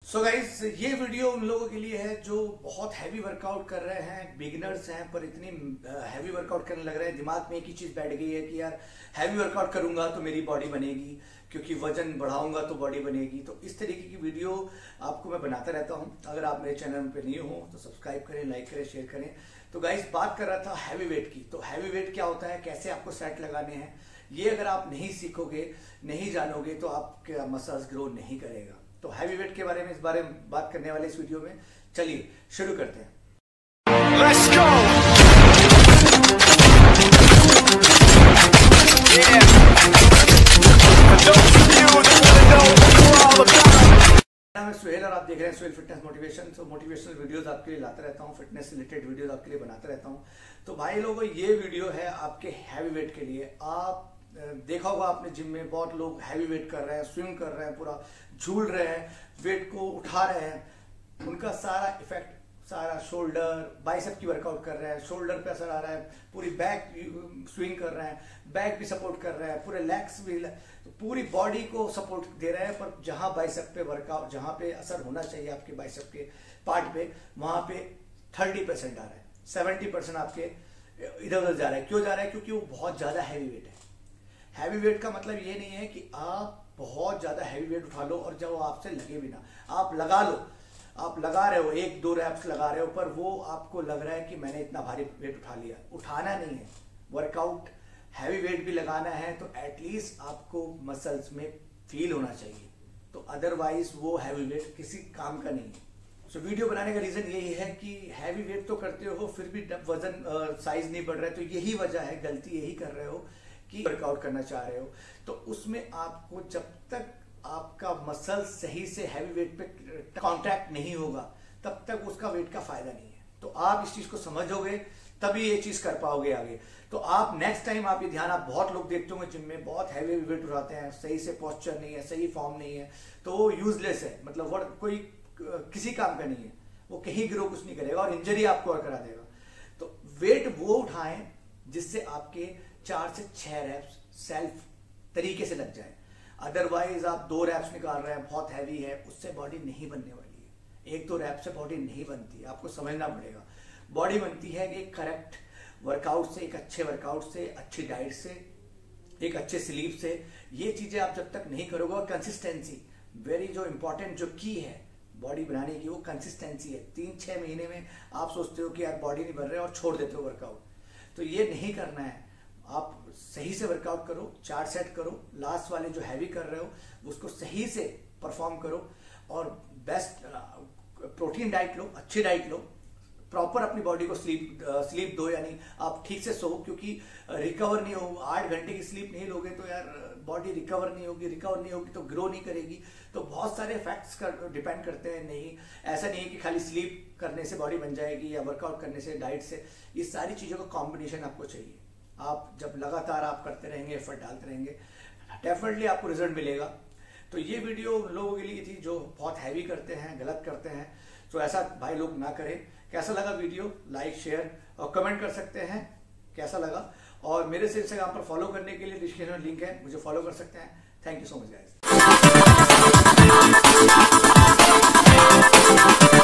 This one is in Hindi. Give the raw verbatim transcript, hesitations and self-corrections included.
सो गाइस, ये वीडियो उन लोगों के लिए है जो बहुत हैवी वर्कआउट कर रहे हैं, बिगिनर्स हैं पर इतनी हैवी वर्कआउट करने लग रहे हैं। दिमाग में एक ही चीज बैठ गई है कि यार हैवी वर्कआउट करूंगा तो मेरी बॉडी बनेगी, क्योंकि वजन बढ़ाऊंगा तो बॉडी बनेगी। तो इस तरीके की वीडियो आपको मैं बनाता रहता हूं। अगर आप मेरे चैनल पे न्यू हो तो सब्सक्राइब करें, लाइक करें, शेयर करें। तो गाइस, बात कर रहा था हैवी वेट की। तो हैवी वेट क्या होता है, कैसे आपको सेट लगाने हैं, ये अगर आप नहीं सीखोगे, नहीं जानोगे तो आपका मसल्स ग्रो नहीं करेगा। तो हैवी वेट के बारे में इस बारे में बात करने वाले इस वीडियो में। चलिए शुरू करते हैं। Let's go! Yeah. मैं सुहेल और आप देख रहे हैं सुहेल फिटनेस मोटिवेशन। तो मोटिवेशनल वीडियोस आपके लिए लाता रहता हूँ, फिटनेस रिलेटेड वीडियोस आपके लिए बनाता रहता हूँ। तो भाई लोगों, ये वीडियो है आपके हैवी वेट के लिए। आप देखा होगा आपने जिम में बहुत लोग हैवी वेट कर रहे हैं, स्विंग कर रहे हैं, पूरा झूल रहे हैं, वेट को उठा रहे हैं। उनका सारा इफेक्ट, सारा शोल्डर बाइसेप की वर्कआउट कर रहे हैं, शोल्डर पे असर आ रहा है, पूरी बैक स्विंग कर रहे हैं, बैक भी सपोर्ट कर रहे हैं, पूरे लेग्स भी, तो पूरी बॉडी को सपोर्ट दे रहे हैं। पर जहां बाइसेप पे वर्कआउट, जहां पे असर होना चाहिए आपके बाइसेप के पार्ट पे, वहां पे थर्टी परसेंट आ रहा है, सेवेंटी परसेंट आपके इधर उधर जा रहा है। क्यों जा रहा है? क्योंकि वो बहुत ज्यादा हैवी वेट है। हैवी वेट का मतलब ये नहीं है कि आप बहुत ज्यादा हैवी वेट उठा लो और जब वो आपसे लगे भी ना, आप लगा लो, आप लगा रहे हो, एक दो रैप्स लगा रहे हो, पर वो आपको लग रहा है कि मैंने इतना भारी वेट उठा लिया। उठाना नहीं है, वर्कआउट हैवी वेट भी लगाना है तो एटलीस्ट आपको मसल्स में फील होना चाहिए। तो अदरवाइज वो हैवी वेट किसी काम का नहीं है। सो so, वीडियो बनाने का रीजन यही है कि हैवी वेट तो करते हो फिर भी वजन साइज नहीं बढ़ रहा है। तो यही वजह है, गलती यही कर रहे हो कि वर्कआउट करना चाह रहे हो। तो उसमें आपको जब तक आपका मसल सही से हैवी वेट पे कांटेक्ट नहीं होगा तब तक उसका वेट का फायदा नहीं है। तो आप इस चीज को समझोगे तभी ये चीज कर पाओगे आगे। तो आप नेक्स्ट टाइम आप ये ध्यान, आप बहुत लोग देखते होंगे जिम में बहुत हैवी वेट उठाते हैं, सही से पोस्चर नहीं है, सही फॉर्म नहीं है, तो वो यूजलेस है, मतलब वो कोई किसी काम का नहीं है, वो कहीं ग्रो कुछ नहीं करेगा और इंजरी आपको और करा देगा। तो वेट वो उठाएं जिससे आपके चार से छह रैप्स सेल्फ तरीके से लग जाए। अदरवाइज आप दो रैप्स निकाल रहे हैं, बहुत हैवी है, उससे बॉडी नहीं बनने वाली है। एक दो रैप से बॉडी नहीं बनती, आपको समझना पड़ेगा। बॉडी बनती है एक करेक्ट वर्कआउट से, एक अच्छे वर्कआउट से, अच्छी डाइट से, एक अच्छे स्लीप से। ये चीजें आप जब तक नहीं करोगे, और कंसिस्टेंसी वेरी जो इंपॉर्टेंट जो की है बॉडी बनाने की, वो कंसिस्टेंसी है। तीन छह महीने में आप सोचते हो कि यार बॉडी नहीं बन रही और छोड़ देते हो वर्कआउट, तो ये नहीं करना है। आप सही से वर्कआउट करो, चार सेट करो, लास्ट वाले जो हैवी कर रहे हो उसको सही से परफॉर्म करो और बेस्ट प्रोटीन डाइट लो, अच्छी डाइट लो, प्रॉपर अपनी बॉडी को स्लीप स्लीप दो, यानी आप ठीक से सो, क्योंकि रिकवर नहीं हो, आठ घंटे की स्लीप नहीं लोगे तो यार बॉडी रिकवर नहीं होगी, रिकवर नहीं होगी तो ग्रो नहीं करेगी। तो बहुत सारे फैक्ट्स कर डिपेंड करते हैं। नहीं, ऐसा नहीं है कि खाली स्लीप करने से बॉडी बन जाएगी या वर्कआउट करने से, डाइट से। ये सारी चीजों का कॉम्बिनेशन आपको चाहिए। आप जब लगातार आप करते रहेंगे, एफर्ट डालते रहेंगे, डेफिनेटली आपको रिजल्ट मिलेगा। तो ये वीडियो उन लोगों के लिए थी जो बहुत हैवी करते हैं, गलत करते हैं। तो ऐसा भाई लोग ना करें। कैसा लगा वीडियो, लाइक शेयर और कमेंट कर सकते हैं कैसा लगा। और मेरे से इंस्टाग्राम पर फॉलो करने के लिए डिस्क्रिप्शन में लिंक है, मुझे फॉलो कर सकते हैं। Thank you so much guys.